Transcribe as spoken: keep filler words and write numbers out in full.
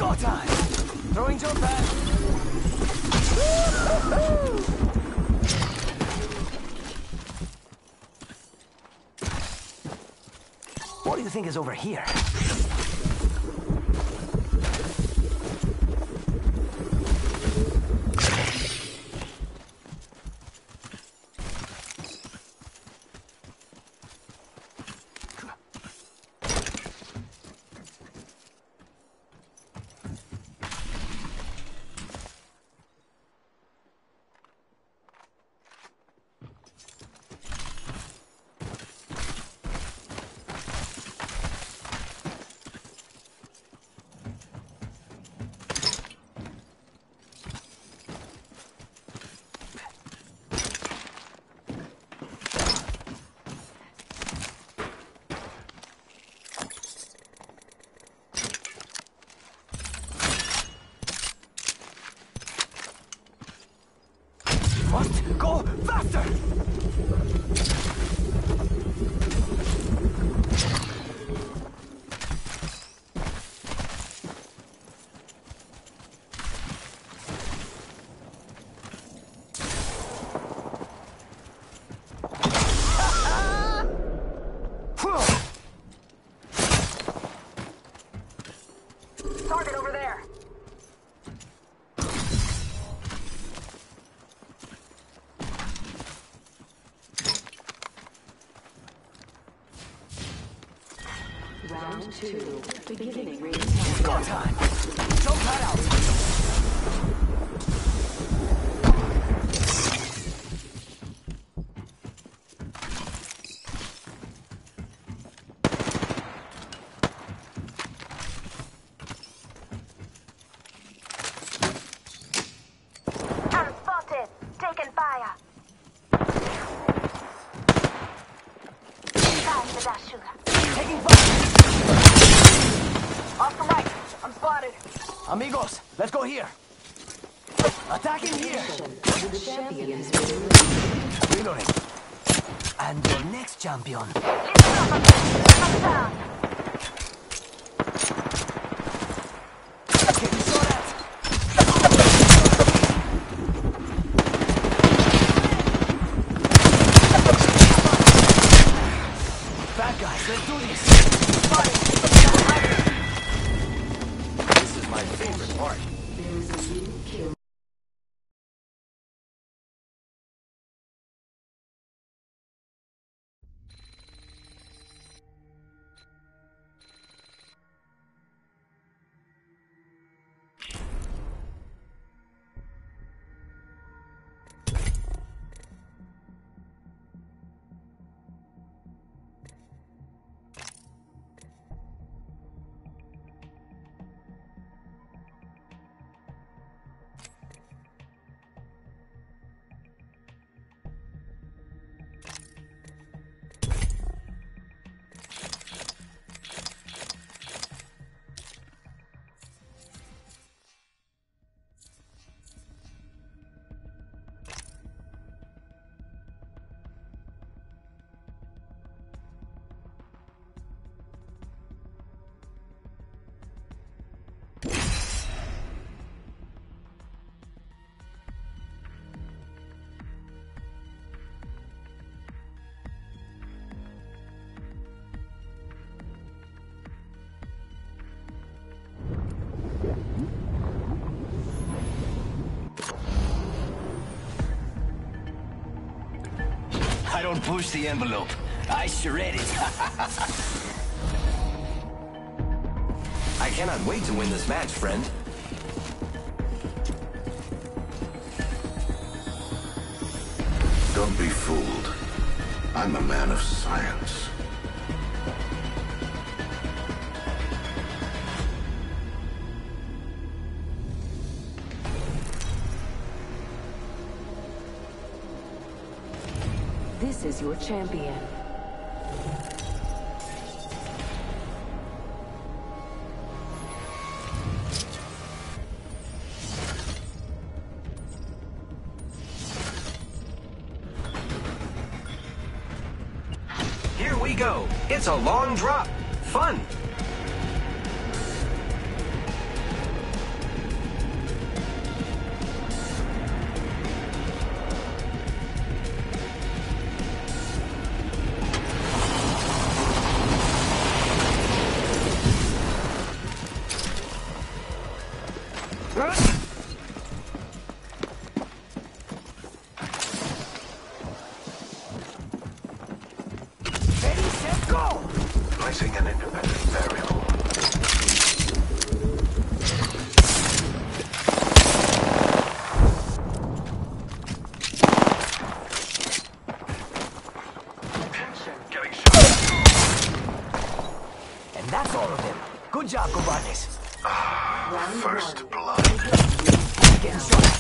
Go time! Throwing jump pad! What do you think is over here? Must go faster! Target over there. Round two, beginning ring Go time! Jump pad out! I'm spotted. Taking fire. Time for that sugar. Taking fire! Off the right. I'm spotted. Amigos, let's go here! Attacking here! The champions Reloading. And your next champion. Listen up. I'm down. Can you show that? Bad guys, let's do this! This is my favorite part. There is a new kill. I don't push the envelope. I shred it. I cannot wait to win this match, friend. Don't be fooled. I'm a man of science. This is your champion. Here we go. It's a long drop. Fun. Recognizing an independent variable. Getting shot. And that's all of them. Good job, Cobardes. First blood. Getting shot.